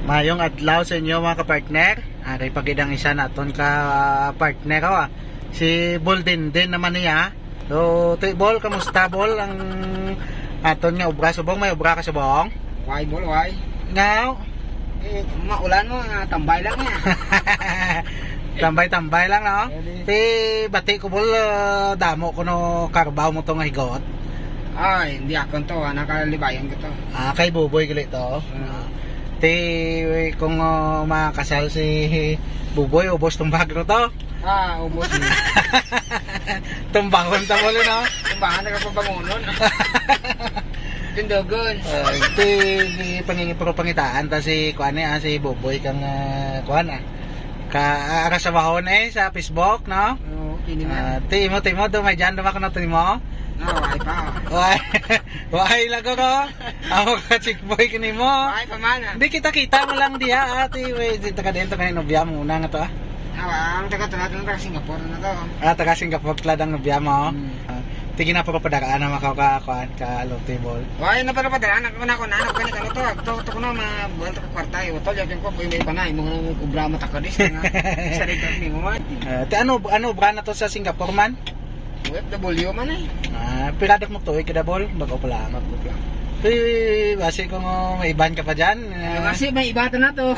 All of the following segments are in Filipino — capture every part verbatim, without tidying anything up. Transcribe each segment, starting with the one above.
Mayong adlaw sa inyo mga kapartner. Aray pagidang isa naton ka partner ah. Si Bol din din naman niya. So, ti Bol, kamusta Bol ang aton nga obra subong? May obra ka subong? Why Bol, why? Ngaw. Eh, maulan mo nga tambay lang niya. Tambay-tambay lang no. Ti bati ko Bol, uh, damo ko no karbaw mo to nga higot. Ay, hindi ako to, nakalibayan ko to. Ah, kay Buboy gali to. Uh, Ti kung uh, makasal si Buboy, ubos tong bagro to. Ah, ubos niya. Tumbahon ta mo no. Tumbahan na ka pabangunon. Tindogon. Uh, ti pangingin pro pangitaan ta si kuan eh, si Buboy kang uh, kuan ah. Ka ara sa bahon eh sa Facebook no. Oo, kini Uh, na. ti mo ti mo do may jan do ka na ti mo. No, why pa. Why? Why lago ko? Ako ka chick boy kini mo. Why pa man. Hindi kita-kita mo lang diha ati we dito ka dito kay nobya mo una nga to ah. Ah, ang taga taga taga Singapore na to. Ah, taga Singapore ladang nobya mo. Hmm. Uh, tigin na po padagaan na makaw ka kuan ka low table. Why na para padaan ako na ko na ako kanito to. To to ko na mabuhat ka kwarta yo. To yakin ko pwede pa na imo nga ubra mata ka dis nga. Sa record ni mo man. Uh, ti ano ano obra na to sa Singapore man? F W man eh. Ah, piradak mo to, kada bol, bago pala. Magbuk lang. Eh, basi kung uh, may iban ka pa dyan. Uh, Kasi may ibata na to.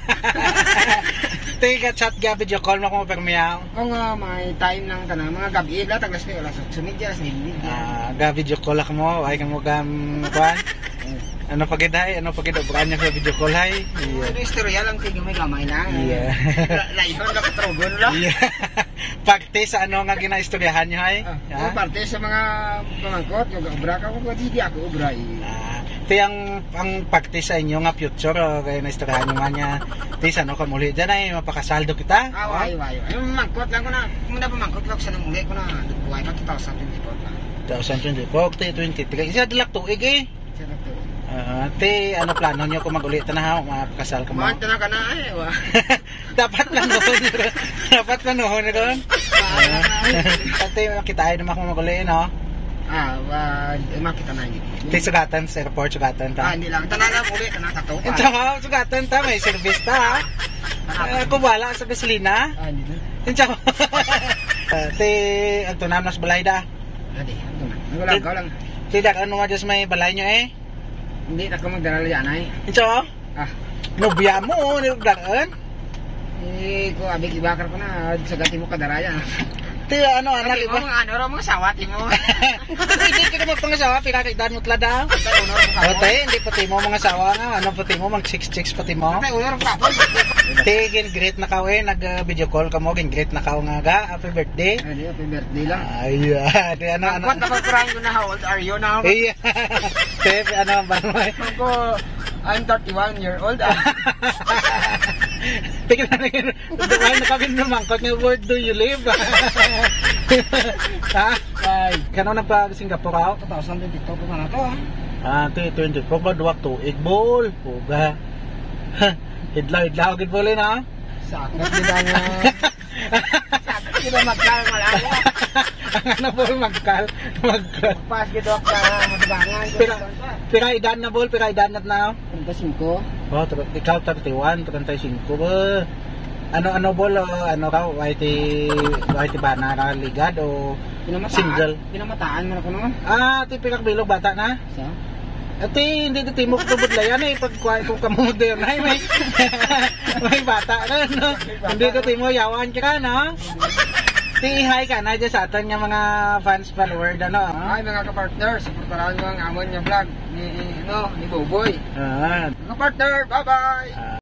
Tiga chat ga video call mo kung permiyaw. Kung uh, may time ng tanang mga gabi la taglas ni oras sumidya sa hindi. Ah, ga video call ako mo, ay kamo gam kwan. Ano pagiday, ano pagid obra niya sa video call hay. Ano istorya lang tigay may gamay lang. Yeah. Laihon ka patrogon lang. Yeah. Pagte sa ano nga ginaistoryahan niyo hay. Ah, uh, parte sa mga pamangkot, yung obra ka kung di ako obra. Ah, ti ang ang pagte sa inyo nga future o kay naistoryahan niyo man niya. Ti sa ano ka muli diyan ay mapakasaldo kita. Ah, why why. Yung mangkot lang ko na, muna pamangkot lang sa nang muli ko na buhay pa two thousand twenty-four na. twenty twenty-four, twenty-three. Isa dilak tuig eh. Sarap to. Uh, te, ano plano nyo kung mag-ulit na ha? Mapakasal ka mo? Kumanta na ka na ay. Dapat planohon. Dapat planohon na doon. Pati makitaan naman kung mag-ulit, no? Ah, uh, makita na yun. Te, sugatan sa airport, sugatan ta. Ah, hindi lang. Tanala ulit, tanatato pa. Ito ha, sugatan ta. May service ta ha. Uh, kung wala sa gasolina. Ah, hindi na. Ito uh, te, ang tunam nas balay da. Hindi, ito na. Wala ka lang. Te, dak ano nga dyan may balay nyo eh? Hindi na ka magdala yan ay. Ito Ah. nobya mo, nilagdaan. Eh, ko abig ibakar ko na sa gati mo kadaraya. Te, ano, anak, Lagi mo iba? mga ano ro mga sawati mo. Hindi ka naman pangasawa, pinakaidan mo tlada. Tay unor mo O, te, hindi pati mo mga sawa nga. Ano pati mo, mag-chicks-chicks pati mo. Tay unor mo kapon. Te, gin-greet na ka eh. Nag-video call ka mo, gin-greet na ka nga ga. Happy birthday. Ay, happy birthday lang. Ayan. Te, ano, ano. What na pagkurahin ko na how old are you now? Ayan. Te, ano ang ba mo eh? Ako, I'm thirty-one year old. Tingnan na yun. Dumahin na kami ng mangkot nga, where do you live? Ha? Ay, Kano na pa Singapore ako? two thousand twenty-two pa na to. Ah, te, twenty-four ba? Duwak tuig, bol. Puga. Idlaw-idlaw, gid bol na. Sakit nila nga. Sakit nila magkal malayo. Ang ano bol, magkal. Magkal. Pas gito ka madagangan. Pira, pira idan na bol, pira idan na na. thirty-five. Oh, ikaw thirty-one, thirty-five ba? Ano-ano bol, oh, ano ka, whitey, whitey ba na ligad o Pinamataan. single? Pinamataan mo na ko naman. Ah, ti pinakbilog bata na? Sa? Ati, hindi ito timok tubod layan eh. Pag kung kamodern ay may, may bata ka, no? Hindi ito timo, yawan ka, no? Ti, hi ka na dyan sa atin yung mga fans follower, ano? Ay, mga kapartner, supportaran nyo ang amon niya vlog ni, no, ni Boboy. Ah, Mga partner, bye-bye! ah.